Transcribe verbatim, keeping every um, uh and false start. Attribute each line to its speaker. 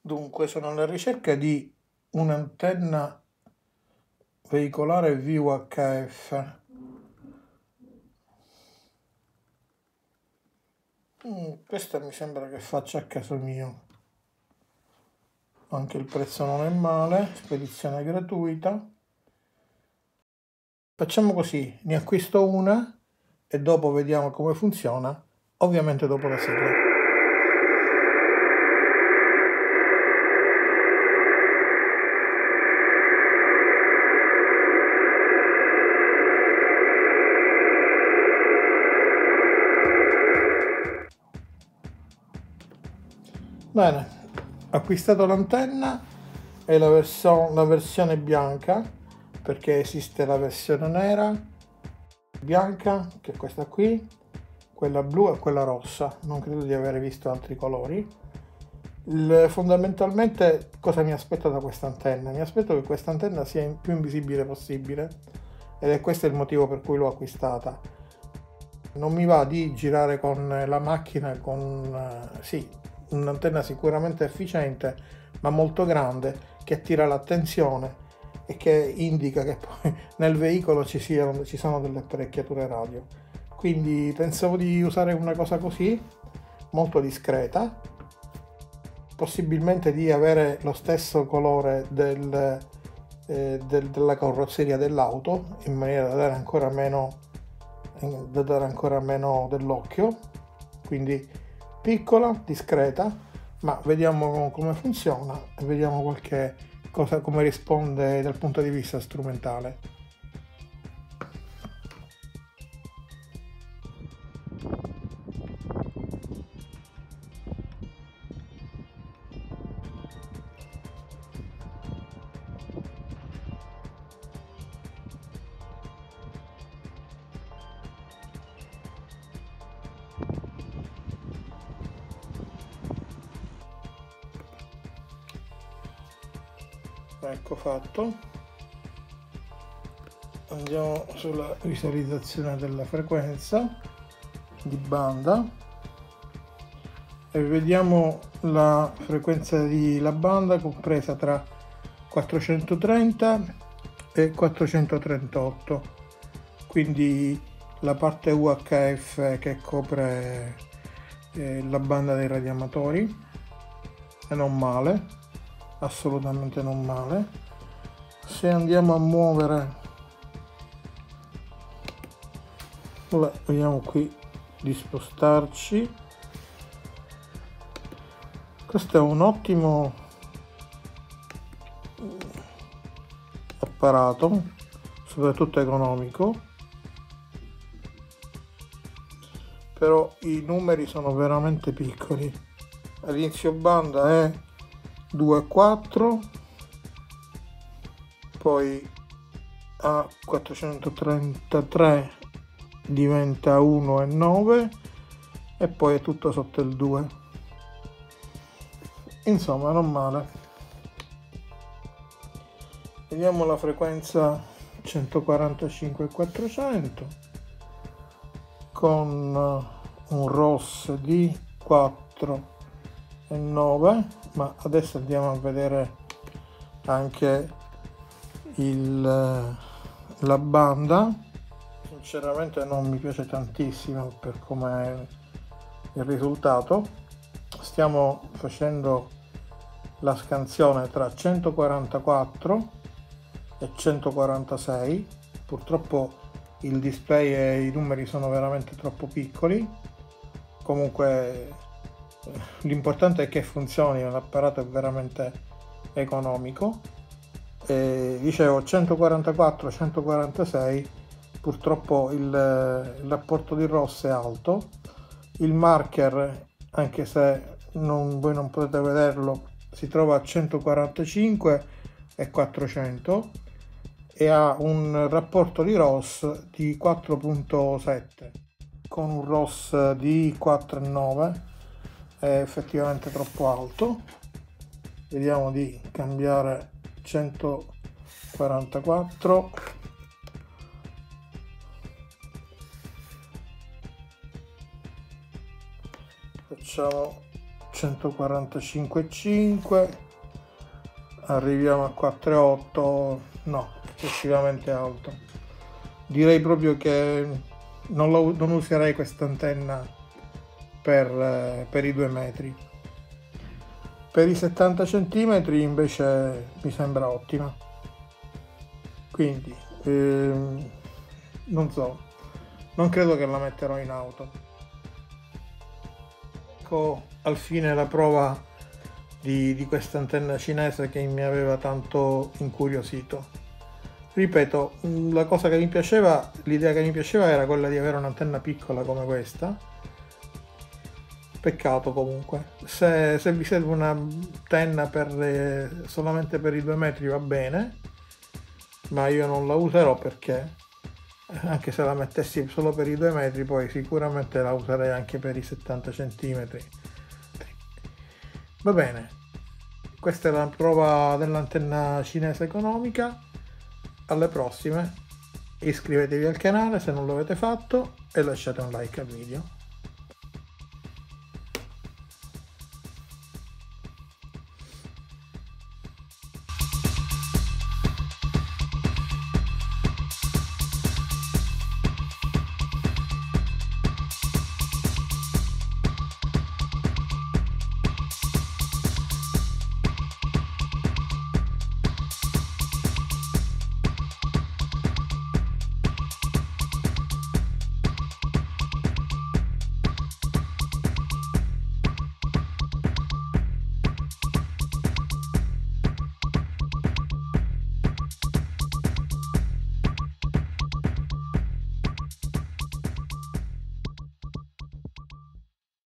Speaker 1: Dunque, sono alla ricerca di un'antenna veicolare V U H F. Mm, questa mi sembra che faccia a caso mio. Anche il prezzo non è male, spedizione gratuita. Facciamo così, ne acquisto una e dopo vediamo come funziona, ovviamente dopo la sigla. Bene, acquistato l'antenna e la, verso- la versione bianca, perché esiste la versione nera, bianca, che è questa qui, quella blu e quella rossa. Non credo di aver visto altri colori. Il, fondamentalmente cosa mi aspetto da questa antenna? Mi aspetto che questa antenna sia il più invisibile possibile ed è questo il motivo per cui l'ho acquistata. Non mi va di girare con la macchina con, eh, sì, un'antenna sicuramente efficiente, ma molto grande, che attira l'attenzione e che indica che poi nel veicolo ci, siano, ci sono delle apparecchiature radio. Quindi pensavo di usare una cosa così, molto discreta, possibilmente di avere lo stesso colore del, eh, del, della carrozzeria dell'auto, in maniera da dare ancora meno da dare ancora meno dell'occhio, quindi piccola, discreta, ma vediamo come funziona e vediamo qualche cosa, come risponde dal punto di vista strumentale. Ecco fatto. Andiamo sulla visualizzazione della frequenza di banda e vediamo la frequenza di la banda compresa tra quattrocentotrenta e quattrocentotrentotto, quindi la parte U H F che copre eh, la banda dei radioamatori, e non male, assolutamente non male. Se andiamo a muovere, vediamo qui di spostarci. Questo è un ottimo apparato, soprattutto economico, però i numeri sono veramente piccoli. All'inizio banda è due virgola quattro, poi a quattrocentotrentatré diventa uno virgola nove e poi è tutto sotto il due. Insomma, non male. Vediamo la frequenza centoquarantacinque e quattrocento con un R O S di quattro e nove, ma adesso andiamo a vedere anche il, la banda. Sinceramente non mi piace tantissimo per com'è il risultato. Stiamo facendo la scansione tra centoquarantaquattro e centoquarantasei. Purtroppo il display e i numeri sono veramente troppo piccoli. Comunque l'importante è che funzioni, l'apparato è veramente economico. E dicevo centoquarantaquattro centoquarantasei, purtroppo il, il rapporto di R O S è alto, il marker, anche se non, voi non potete vederlo, si trova a centoquarantacinque e quattrocento e ha un rapporto di R O S di quattro virgola sette, con un R O S di quattro virgola nove è effettivamente troppo alto. Vediamo di cambiare centoquarantaquattro, facciamo centoquarantacinque virgola cinque, arriviamo a quattro virgola otto, no, eccessivamente alto. Direi proprio che non, lo, non userei questa antenna per, eh, per i due metri. Per i settanta centimetri invece mi sembra ottima, quindi ehm, non so, non credo che la metterò in auto. Ecco al fine la prova di, di questa antenna cinese che mi aveva tanto incuriosito. Ripeto, la cosa che mi piaceva, l'idea che mi piaceva era quella di avere un'antenna piccola come questa. Peccato comunque, se, se vi serve un'antenna per, eh, solamente per i due metri va bene, ma io non la userò perché anche se la mettessi solo per i due metri poi sicuramente la userei anche per i settanta centimetri. Va bene, questa è la prova dell'antenna cinese economica. Alle prossime, iscrivetevi al canale se non l'avete fatto e lasciate un like al video.